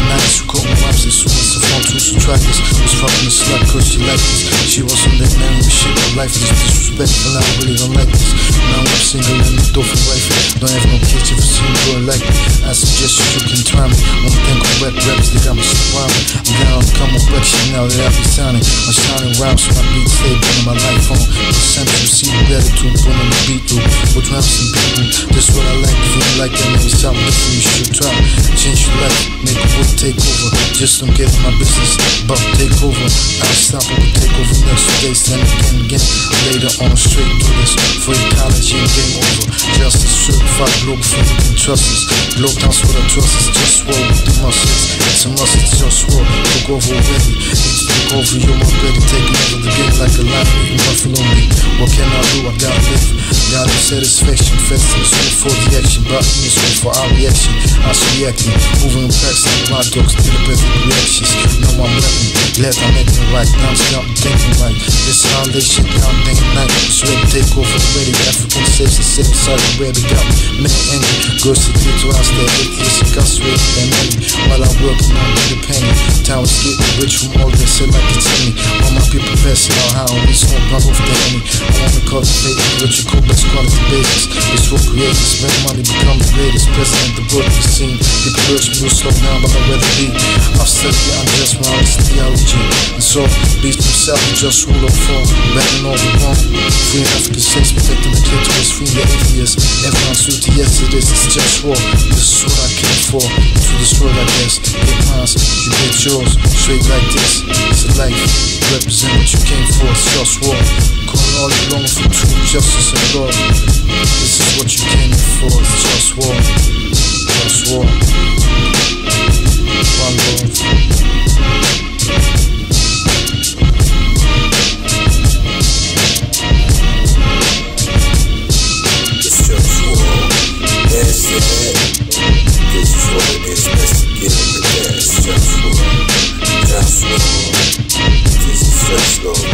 nice, who caught my raps as soon as the phone tools to track this. Was fucking a slut cause she liked this. She wasn't that man with shit, my life is disrespectful, I really don't like this. Now I'm single and the door for wife. Don't have no kitchen for seeing a girl like me. I suggest you can try me. One thing on rap raps, they got me so wild. I'm down, come on, wreck shit now that I be sounding. I'm shining rhymes so my beats stay burning my life on. Percentage receive gratitude, putting the beat through. With raps and people, that's what I like. If you like that, maybe something different you should try. Change your life, make a work take over. Just don't get in my business, but take over. I'll stop it, we'll take over next day, stand again. Later on, straight through this. Free college and game over. Justice certified, Globalfirm, you can trust us. Globe dance what I trust is JustWar with the muscles. It's a must, it's JustWar. Took over already. It's took over, you're ready. Taking over the game like a lion eating buffalo meat. What can I do? I gotta live. Gotta satisfaction, festivals for the action. Brought in this way for our reaction. I was reacting, moving in practice like my dogs to the best reactions. Know I'm rapping, glad I'm making it right. Now I'm still thinking right. This how they shit down day and night. It's ready to take over already. African saves the same side of where they got me. Man angry, girls to get to us, they're atheists, incarcerated, they're many. While I'm working on independent, town is getting rich from all this, so like it's me. All my people passing out how we smoke my off the enemy. I want to cultivate what you call best quality basis. It's for creators, spend money, become the greatest. President, the book, the scene. People urge me to slow down, but I'd rather be. I've studied, I'm just my honest theology. And so, beast himself, just rule of form. Batting all the wrong. Free African states, protecting the clitoris, free the atheists. Everyone's duty, yes it is, it's just war. This is what I came for. To destroy like this. Get mine, you get yours. Straight like this. It's a life. Represent what you came for, it's just war. Calling all you long for truth, justice and love. This is what you came for, it's just war. Just war. One love. It's just war. That's it. This is what it is, best to get it with that. It's just war. Just war. This is just war.